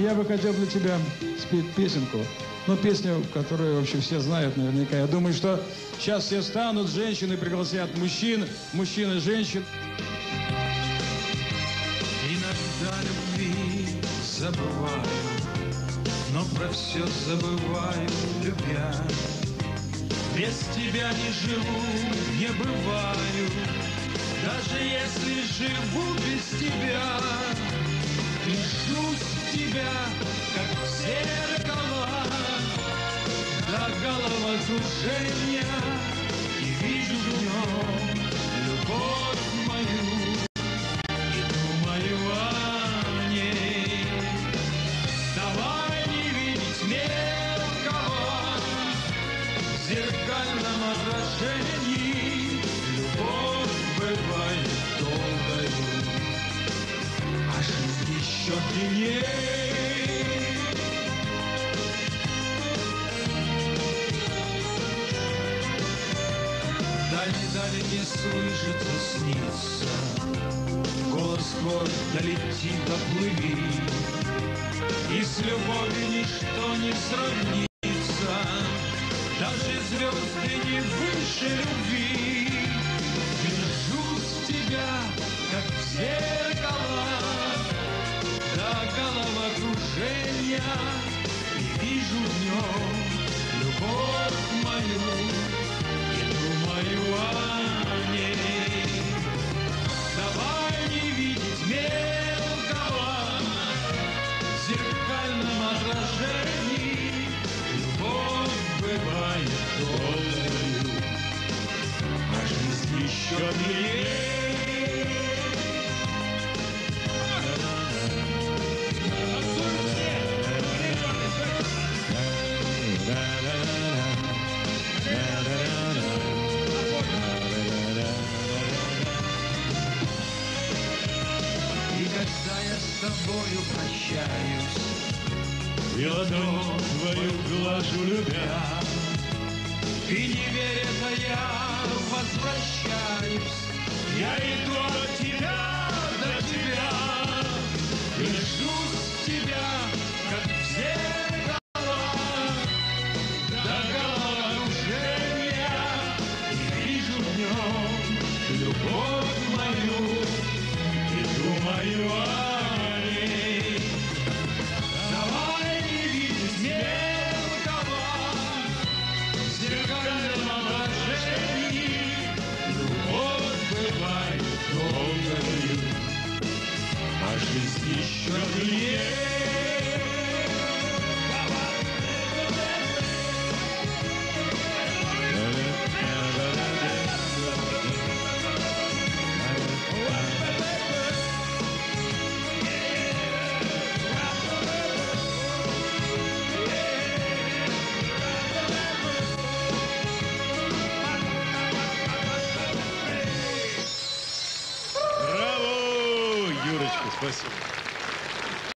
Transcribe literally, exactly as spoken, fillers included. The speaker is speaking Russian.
я бы хотел для тебя спеть песенку. Ну, песню, которую вообще все знают наверняка. Я думаю, что сейчас все станут, женщины пригласят мужчин, мужчины женщин. Иногда любви забываю, но про все забываю, любя. Без тебя не живу, не бываю, даже если живу без тебя. Лишусь тебя, как в зеркало, до головокружения, и вижу в нем любовь мою, и думаю о ней. Давай не видеть мелкого в зеркальном отражении. Любовь бывает долгою, а жизнь еще длиннее. Даль-даль не слышится, снится, голос твой долети, доплыви, и с любовью ничто не сравнится, даже звезды не выше любви. Вижусь в тебя, как в зеркало, до головокружения, и вижу в нем любовь мою, и думаю о ней. Давай не видеть мелкого в зеркальном отражении. Любовь бывает долгою, а жизнь еще длиннее. И когда я с тобою прощаюсь, и ладонь твою глажу, любя, и не веря, я возвращаюсь, я иду от тебя до тебя, лишусь тебя, как в зеркало, до головокружения, и вижу в нем любовь мою, и думаю о ней. Давай не видеть мелкого в зеркальном отражении. Любовь бывает долгою, а жизнь еще длиннее. Браво! Юрочка, спасибо.